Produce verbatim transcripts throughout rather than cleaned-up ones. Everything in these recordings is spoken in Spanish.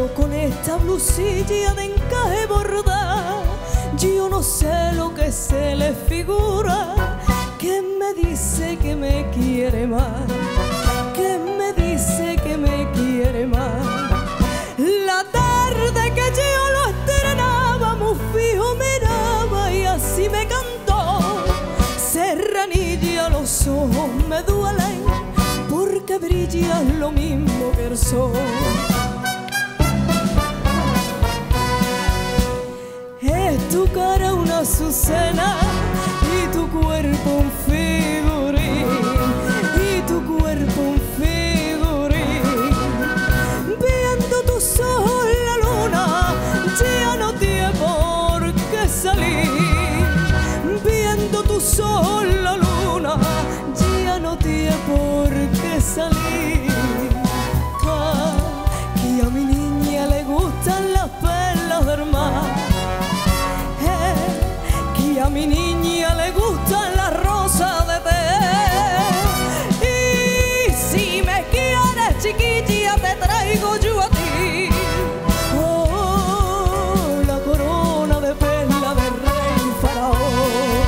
pero con esta blusilla de encaje bordada, yo no sé lo que se le figura, que me dice que me quiere más, que me dice que me quiere más. La tarde que yo lo estrenaba, muy fijo miraba y así me cantó: Serranilla, los ojos me duelen porque brillas lo mismo que el sol. Es tu cara una azucena y tu cuerpo un figurín, y tu cuerpo un figurín. Viendo tus ojos la luna ya no tiene por qué salir. Viendo tus ojos la luna ya no tiene por qué salir. Ah, que a mi niña le gustan las perlas del mar, a mi niña le gustan las rosas de té. Y si me quieres, chiquilla, te traigo yo a ti, oh, la corona de perla del rey faraón.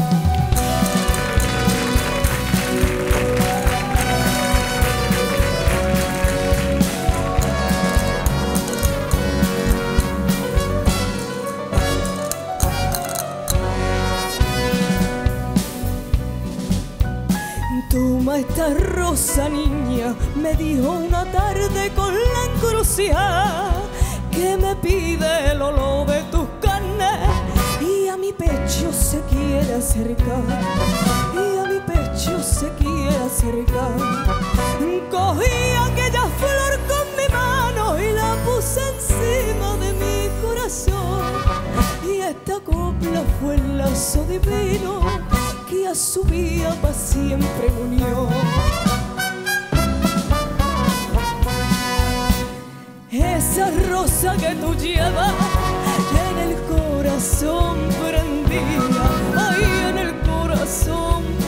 Toma esta rosa, niña, me dijo una tarde con la encrucijada, que me pide el olor de tus carnes y a mi pecho se quiere acercar, y a mi pecho se quiere acercar. Cogí aquella flor con mi mano y la puse encima de mi corazón, y esta copla fue el lazo divino que a su vida para siempre unió. Esa rosa que tú llevas en el corazón prendida, ahí en el corazón